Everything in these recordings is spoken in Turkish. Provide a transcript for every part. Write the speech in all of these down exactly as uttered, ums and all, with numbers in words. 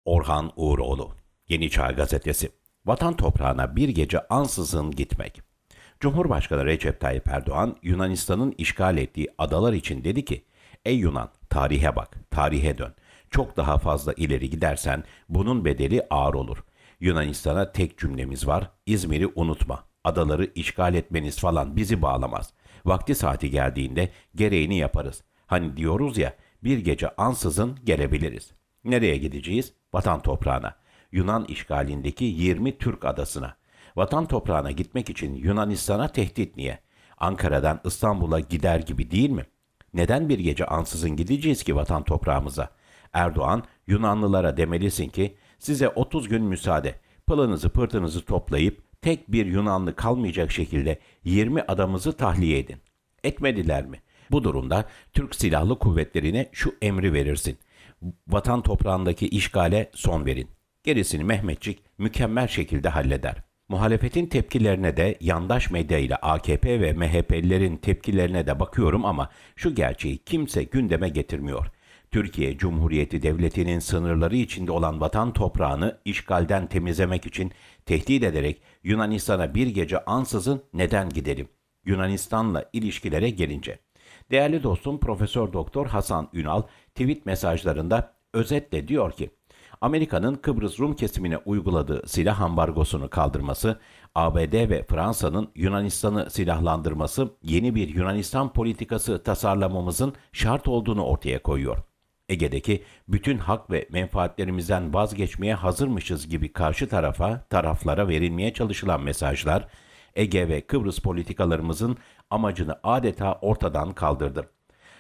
Orhan Uğuroğlu, Yeni Çağ Gazetesi. Vatan toprağına bir gece ansızın gitmek. Cumhurbaşkanı Recep Tayyip Erdoğan, Yunanistan'ın işgal ettiği adalar için dedi ki, "Ey Yunan, tarihe bak, tarihe dön. Çok daha fazla ileri gidersen bunun bedeli ağır olur. Yunanistan'a tek cümlemiz var, İzmir'i unutma. Adaları işgal etmeniz falan bizi bağlamaz. Vakti saati geldiğinde gereğini yaparız. Hani diyoruz ya, bir gece ansızın gelebiliriz. Nereye gideceğiz? Vatan toprağına. Yunan işgalindeki yirmi Türk adasına. Vatan toprağına gitmek için Yunanistan'a tehdit niye? Ankara'dan İstanbul'a gider gibi değil mi? Neden bir gece ansızın gideceğiz ki vatan toprağımıza? Erdoğan, Yunanlılara demelisin ki, size otuz gün müsaade. Pılınızı pırtınızı toplayıp tek bir Yunanlı kalmayacak şekilde yirmi adamızı tahliye edin. Etmediler mi? Bu durumda Türk Silahlı Kuvvetleri'ne şu emri verirsin. Vatan toprağındaki işgale son verin. Gerisini Mehmetçik mükemmel şekilde halleder. Muhalefetin tepkilerine de yandaş medya ile A K P ve M H P'lilerin tepkilerine de bakıyorum ama şu gerçeği kimse gündeme getirmiyor. Türkiye Cumhuriyeti Devleti'nin sınırları içinde olan vatan toprağını işgalden temizlemek için tehdit ederek Yunanistan'a bir gece ansızın neden gidelim? Yunanistan'la ilişkilere gelince. Değerli dostum Profesör Doktor Hasan Ünal tweet mesajlarında özetle diyor ki, Amerika'nın Kıbrıs Rum kesimine uyguladığı silah ambargosunu kaldırması, A B D ve Fransa'nın Yunanistan'ı silahlandırması yeni bir Yunanistan politikası tasarlamamızın şart olduğunu ortaya koyuyor. Ege'deki bütün hak ve menfaatlerimizden vazgeçmeye hazırmışız gibi karşı tarafa, taraflara verilmeye çalışılan mesajlar, Ege ve Kıbrıs politikalarımızın amacını adeta ortadan kaldırdı.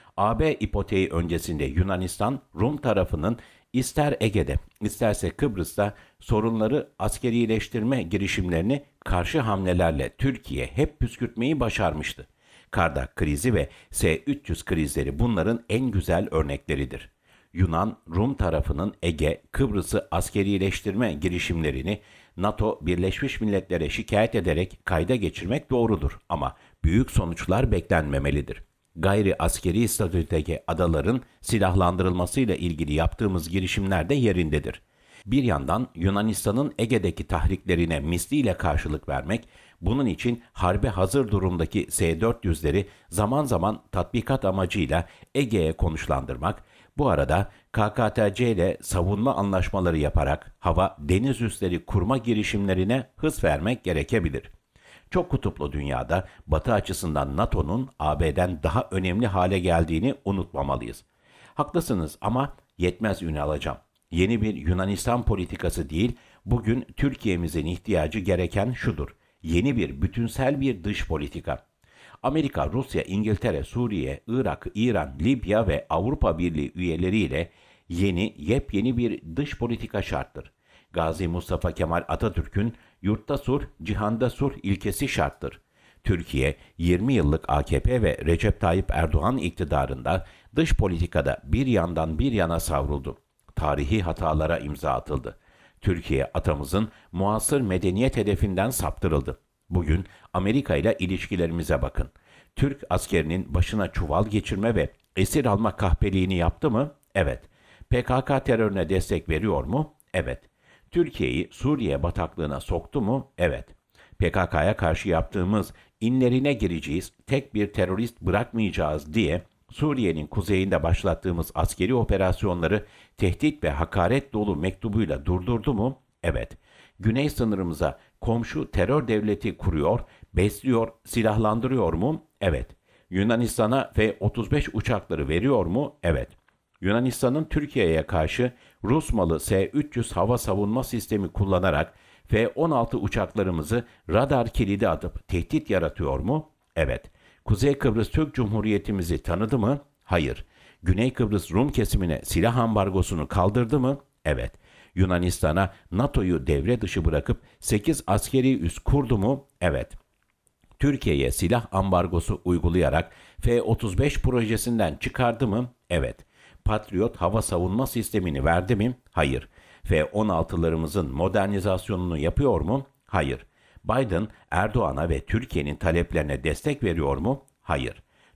A B ipoteği öncesinde Yunanistan, Rum tarafının ister Ege'de, isterse Kıbrıs'ta sorunları askerileştirme girişimlerini karşı hamlelerle Türkiye hep püskürtmeyi başarmıştı. Kardak krizi ve S üç yüz krizleri bunların en güzel örnekleridir. Yunan, Rum tarafının Ege, Kıbrıs'ı askerileştirme girişimlerini NATO Birleşmiş Milletler'e şikayet ederek kayda geçirmek doğrudur ama büyük sonuçlar beklenmemelidir. Gayri askeri statüdeki adaların silahlandırılmasıyla ilgili yaptığımız girişimler de yerindedir. Bir yandan Yunanistan'ın Ege'deki tahriklerine misliyle karşılık vermek, bunun için harbe hazır durumdaki S dört yüzleri zaman zaman tatbikat amacıyla Ege'ye konuşlandırmak, bu arada K K T C ile savunma anlaşmaları yaparak hava deniz üsleri kurma girişimlerine hız vermek gerekebilir. Çok kutuplu dünyada Batı açısından NATO'nun A B'den daha önemli hale geldiğini unutmamalıyız. Haklısınız ama yetmez Ünal Hocam. Yeni bir Yunanistan politikası değil, bugün Türkiye'mizin ihtiyacı gereken şudur. Yeni bir bütünsel bir dış politika. Amerika, Rusya, İngiltere, Suriye, Irak, İran, Libya ve Avrupa Birliği üyeleriyle yeni, yepyeni bir dış politika şarttır. Gazi Mustafa Kemal Atatürk'ün yurtta sulh, cihanda sulh ilkesi şarttır. Türkiye, yirmi yıllık A K P ve Recep Tayyip Erdoğan iktidarında dış politikada bir yandan bir yana savruldu. Tarihi hatalara imza atıldı. Türkiye atamızın muasır medeniyet hedefinden saptırıldı. Bugün Amerika ile ilişkilerimize bakın. Türk askerinin başına çuval geçirme ve esir alma kahpeliğini yaptı mı? Evet. P K K terörüne destek veriyor mu? Evet. Türkiye'yi Suriye bataklığına soktu mu? Evet. P K K'ya karşı yaptığımız inlerine gireceğiz, tek bir terörist bırakmayacağız diye Suriye'nin kuzeyinde başlattığımız askeri operasyonları tehdit ve hakaret dolu mektubuyla durdurdu mu? Evet. Güney sınırımıza komşu terör devleti kuruyor, besliyor, silahlandırıyor mu? Evet. Yunanistan'a F otuz beş uçakları veriyor mu? Evet. Yunanistan'ın Türkiye'ye karşı Rus malı S üç yüz hava savunma sistemi kullanarak F on altı uçaklarımızı radar kilidi atıp tehdit yaratıyor mu? Evet. Kuzey Kıbrıs Türk Cumhuriyetimizi tanıdı mı? Hayır. Güney Kıbrıs Rum kesimine silah ambargosunu kaldırdı mı? Evet. Yunanistan'a NATO'yu devre dışı bırakıp sekiz askeri üs kurdu mu? Evet. Türkiye'ye silah ambargosu uygulayarak F otuz beş projesinden çıkardı mı? Evet. Patriot hava savunma sistemini verdi mi? Hayır. F on altılarımızın modernizasyonunu yapıyor mu? Hayır. Biden, Erdoğan'a ve Türkiye'nin taleplerine destek veriyor mu? Hayır.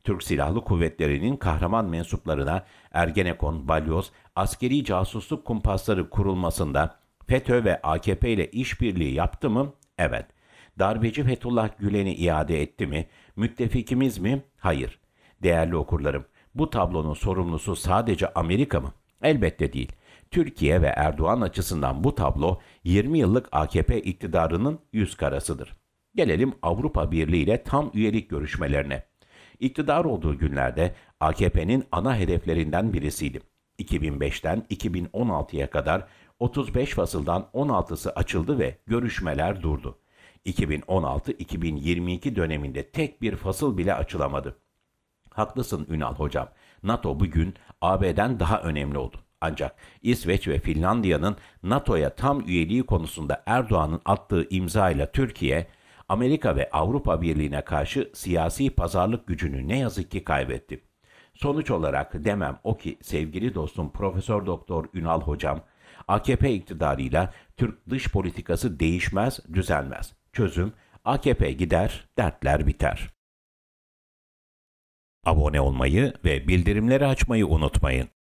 Türk Silahlı Kuvvetleri'nin kahraman mensuplarına Ergenekon, Balyoz, askeri casusluk kumpasları kurulmasında FETÖ ve A K P ile işbirliği yaptı mı? Evet. Darbeci Fethullah Gülen'i iade etti mi? Müttefikimiz mi? Hayır. Değerli okurlarım, bu tablonun sorumlusu sadece Amerika mı? Elbette değil. Türkiye ve Erdoğan açısından bu tablo yirmi yıllık A K P iktidarının yüz karasıdır. Gelelim Avrupa Birliği ile tam üyelik görüşmelerine. İktidar olduğu günlerde A K P'nin ana hedeflerinden birisiydi. iki bin beşten iki bin on altıya kadar otuz beş fasıldan on altısı açıldı ve görüşmeler durdu. iki bin on altı iki bin yirmi iki döneminde tek bir fasıl bile açılamadı. Haklısın Ünal hocam. NATO bugün A B'den daha önemli oldu. Ancak İsveç ve Finlandiya'nın NATO'ya tam üyeliği konusunda Erdoğan'ın attığı imza ile Türkiye, Amerika ve Avrupa Birliği'ne karşı siyasi pazarlık gücünü ne yazık ki kaybetti. Sonuç olarak demem o ki sevgili dostum Profesör Doktor Ünal hocam, A K P iktidarıyla Türk dış politikası değişmez, düzelmez. Çözüm, A K P gider, dertler biter. Abone olmayı ve bildirimleri açmayı unutmayın.